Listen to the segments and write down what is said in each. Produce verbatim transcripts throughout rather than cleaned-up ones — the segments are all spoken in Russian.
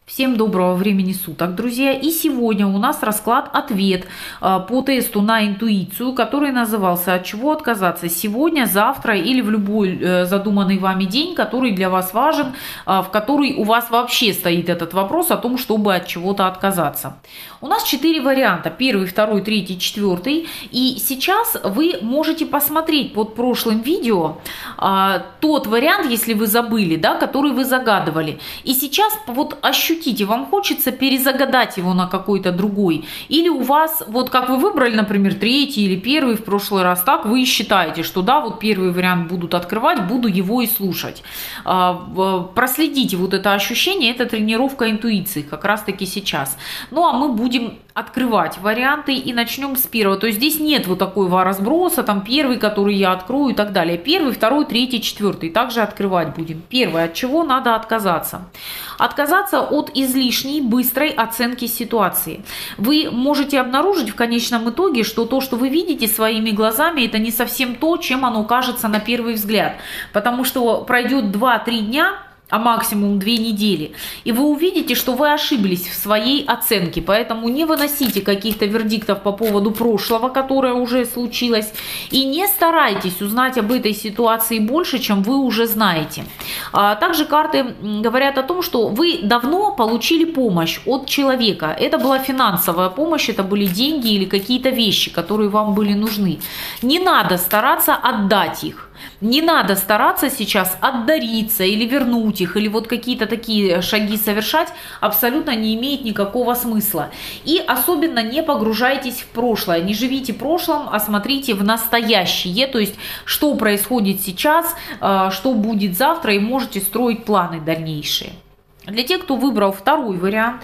Всем доброго времени суток, друзья! И сегодня у нас расклад-ответ по тесту на интуицию, который назывался «От чего отказаться сегодня, завтра или в любой задуманный вами день, который для вас важен, в который у вас вообще стоит этот вопрос о том, чтобы от чего-то отказаться». У нас четыре варианта: первый, второй, третий, четвертый. И сейчас вы можете посмотреть под прошлым видео тот вариант, если вы забыли, да, который вы загадывали. И сейчас вот ощутите, вам хочется перезагадать его на какой-то другой. Или у вас, вот как вы выбрали, например, третий или первый в прошлый раз, так вы считаете, что да, вот первый вариант будут открывать, буду его и слушать. Проследите вот это ощущение, это тренировка интуиции как раз таки сейчас. Ну а мы будем открывать варианты и начнем с первого. То есть здесь нет вот такого разброса, там первый, который я открою и так далее. Первый, второй, третий, четвертый. Также открывать будем. Первое, от чего надо отказаться? Отказаться от излишней, быстрой оценки ситуации. Вы можете обнаружить в конечном итоге, что то, что вы видите своими глазами, это не совсем то, чем оно кажется на первый взгляд. Потому что пройдет два-три дня, а максимум две недели, и вы увидите, что вы ошиблись в своей оценке. Поэтому не выносите каких-то вердиктов по поводу прошлого, которое уже случилось, и не старайтесь узнать об этой ситуации больше, чем вы уже знаете. Также карты говорят о том, что вы давно получили помощь от человека. Это была финансовая помощь, это были деньги или какие-то вещи, которые вам были нужны. Не надо стараться отдать их. Не надо стараться сейчас отдариться или вернуть их, или вот какие-то такие шаги совершать, абсолютно не имеет никакого смысла. И особенно не погружайтесь в прошлое, не живите прошлым, а смотрите в настоящее, то есть что происходит сейчас, что будет завтра, и можете строить планы дальнейшие. Для тех, кто выбрал второй вариант,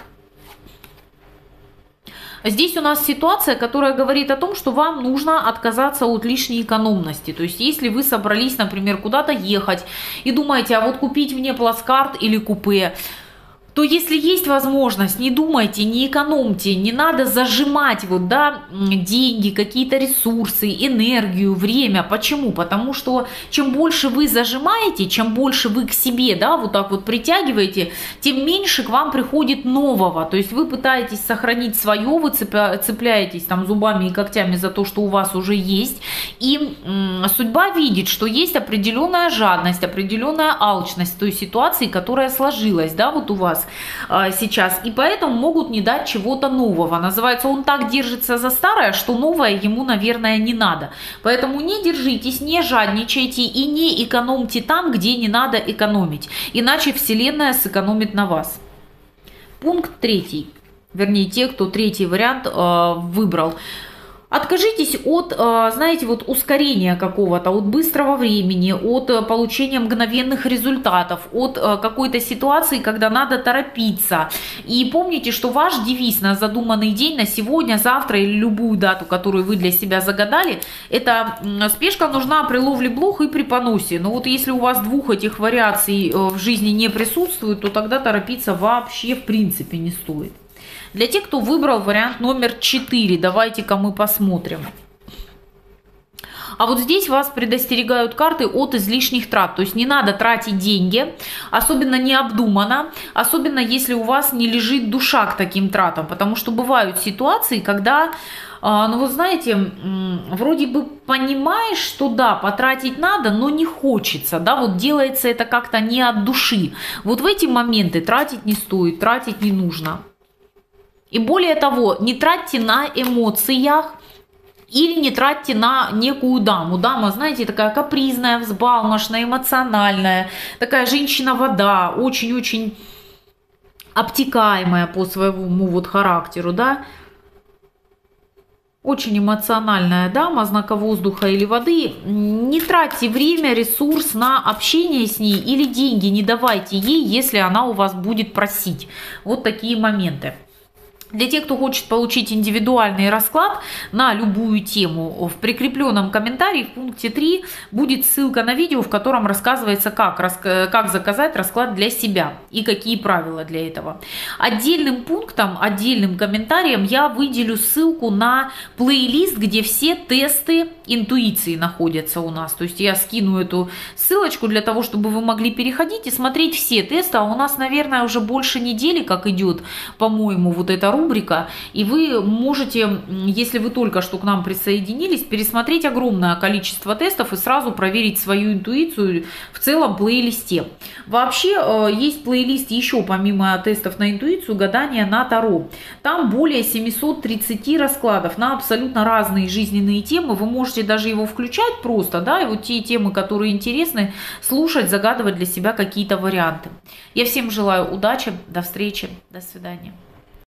здесь у нас ситуация, которая говорит о том, что вам нужно отказаться от лишней экономности. То есть если вы собрались, например, куда-то ехать и думаете, а вот купить мне плацкарт или купе, то если есть возможность, не думайте, не экономьте, не надо зажимать вот, да, деньги, какие-то ресурсы, энергию, время. Почему? Потому что чем больше вы зажимаете, чем больше вы к себе, да, вот так вот притягиваете, тем меньше к вам приходит нового. То есть вы пытаетесь сохранить свое, вы цепляетесь там зубами и когтями за то, что у вас уже есть. И м, судьба видит, что есть определенная жадность, определенная алчность той ситуации, которая сложилась, да, вот у вас сейчас, и поэтому могут не дать чего-то нового. Называется, он так держится за старое, что новое ему, наверное, не надо. Поэтому не держитесь, не жадничайте и не экономьте там, где не надо экономить. Иначе Вселенная сэкономит на вас. Пункт третий. Вернее, те, кто третий вариант э, выбрал. Откажитесь от, знаете, вот ускорения какого-то, от быстрого времени, от получения мгновенных результатов, от какой-то ситуации, когда надо торопиться. И помните, что ваш девиз на задуманный день, на сегодня, завтра или любую дату, которую вы для себя загадали, это спешка нужна при ловле блох и при поносе. Но вот если у вас двух этих вариаций в жизни не присутствует, то тогда торопиться вообще в принципе не стоит. Для тех, кто выбрал вариант номер четыре, давайте-ка мы посмотрим. А вот здесь вас предостерегают карты от излишних трат. То есть не надо тратить деньги, особенно необдуманно, особенно если у вас не лежит душа к таким тратам. Потому что бывают ситуации, когда, ну вы знаете, вроде бы понимаешь, что да, потратить надо, но не хочется. Да, вот делается это как-то не от души. Вот в эти моменты тратить не стоит, тратить не нужно. И более того, не тратьте на эмоциях или не тратьте на некую даму. Дама, знаете, такая капризная, взбалмошная, эмоциональная, такая женщина-вода, очень-очень обтекаемая по своему вот характеру, да. Очень эмоциональная дама, знака воздуха или воды. Не тратьте время, ресурс на общение с ней или деньги не давайте ей, если она у вас будет просить. Вот такие моменты. Для тех, кто хочет получить индивидуальный расклад на любую тему, в прикрепленном комментарии в пункте три будет ссылка на видео, в котором рассказывается, как, как заказать расклад для себя и какие правила для этого. Отдельным пунктом, отдельным комментарием я выделю ссылку на плейлист, где все тесты интуиции находятся у нас. То есть я скину эту ссылочку для того, чтобы вы могли переходить и смотреть все тесты. А у нас, наверное, уже больше недели, как идет, по-моему, вот эта рубрика. И вы можете, если вы только что к нам присоединились, пересмотреть огромное количество тестов и сразу проверить свою интуицию в целом плейлисте. Вообще есть плейлист еще помимо тестов на интуицию, гадания на Таро. Там более семисот тридцати раскладов на абсолютно разные жизненные темы. Вы можете даже его включать просто, да, и вот те темы, которые интересны, слушать, загадывать для себя какие-то варианты. Я всем желаю удачи, до встречи, до свидания.